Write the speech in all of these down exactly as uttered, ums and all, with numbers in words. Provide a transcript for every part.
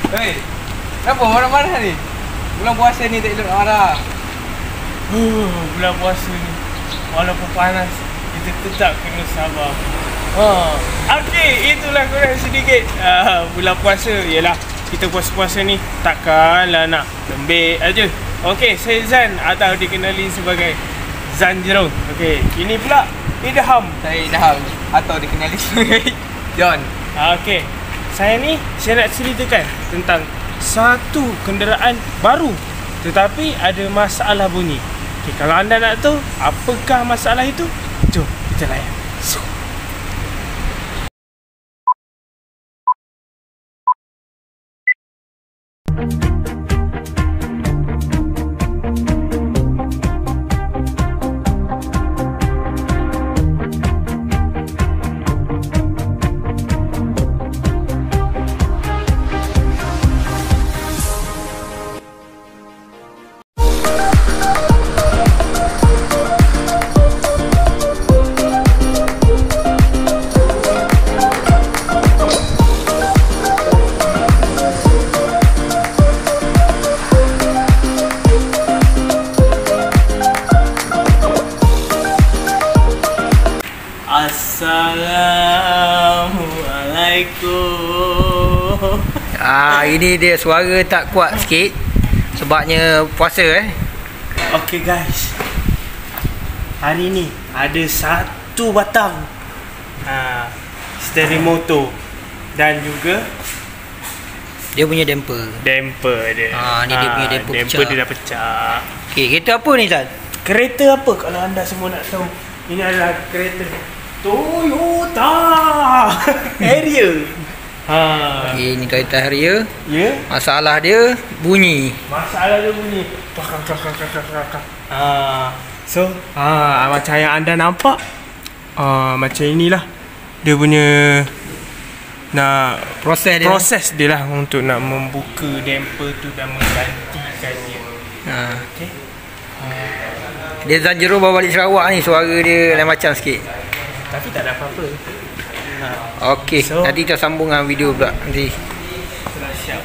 Hei, kenapa marah-marah ni? Bulan puasa ni tak elok nak marah. Huh, bulan puasa ni walaupun panas, kita tetap kena sabar. Ha, okey, itulah korang sedikit uh, bulan puasa. Yalah, kita puasa-puasa ni takkanlah nak lembik aja. Okey, saya Zan atau dikenali sebagai Zan Jerong. Okey, ini pula Idham. Saya Idham atau dikenali sebagai John. Okey, saya ni saya nak ceritakan tentang satu kenderaan baru tetapi ada masalah bunyi. Okay, kalau anda nak tahu apakah masalah itu, jom kita layan. So. Assalamualaikum. Ah, ini dia suara tak kuat sikit sebabnya puasa eh. Okey guys, hari ni ada satu batang ha, steering motor dan juga dia punya damper. Damper dia. Ah, ni dia punya damper, damper pecah. dia dah pecah. Okey, kereta apa ni Zan? Kereta apa kalau anda semua nak tahu? Ini adalah kereta Toyota Harrier. Ha. Okey, ni Toyota Harrier. Ya. Yeah. Masalah dia bunyi. Masalah dia bunyi. Kakak kakak kakak kakak. Ah. So, ah macam yang anda nampak, ah macam inilah dia punya nak Proses dia. Proses dia lah untuk nak membuka damper tu dan menggantikan dia. Ha. Okey. Dia Zan Jerong bawa balik Sarawak ni, suara dia lain macam sikit. Tapi tak ada apa-apa. Ha. Okey, So, nanti kita sambung dengan video pula nanti. Sudah siap.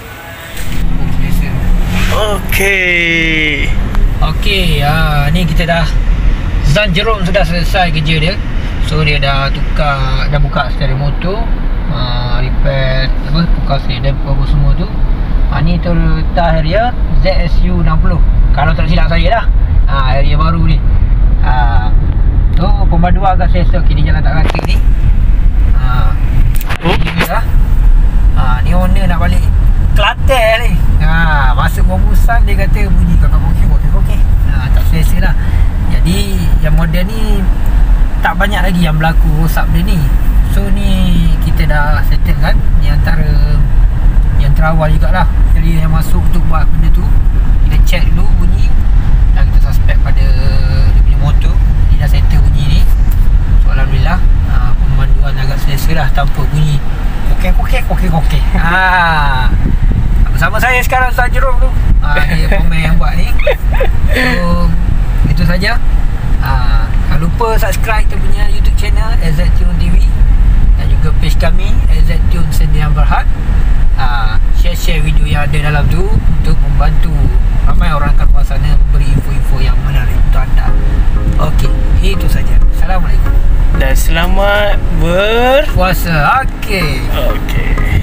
Okey. Okey, ah ni kita dah Zan Jerong sudah selesai kerja dia. So dia dah tukar, dah buka steering motor, ah repair apa, tukar steering damper apa semua tu. Ah ni Toyota Harrier Z S U enam puluh. Kalau tak silap saya lah. Ah Harrier baru ni. Ah tu pemanduan agak selesa. Okey, dia jalan tak kaki ni. Ah. Oh, ni dah. Ah ni owner nak balik Kelantan ni. Ha, masuk Romusan dia kata bunyi kakak okey okey okey. Ha, tak selesa lah. Jadi yang model ni tak banyak lagi yang berlaku rosak dia ni. So ni kita dah settle kan. Ni antara yang terawal jugalah. Jadi yang masuk untuk buat benda tu, kita check dulu bunyi dan kita suspect pada dia punya motor. Ni dah settle bunyi ni. So alhamdulillah, ha, pemanduan agak selesa lah tanpa bunyi okey okey okey okey. Ha. Bersama saya sekarang Zan Jerong tu. Ha, dia pemain yang buat ni. So itu saja. Ha, jangan lupa subscribe kita punya YouTube channel A Z Tune T V dan juga page kami A Z Tune Sdn Bhd. Ha, share-share video yang ada dalam tu untuk membantu ramai orang kat luar sana memberi info-info yang menarik untuk anda. Okey, itu saja. Assalamualaikum. Dan selamat berpuasa. Puasa. Okey. Okey.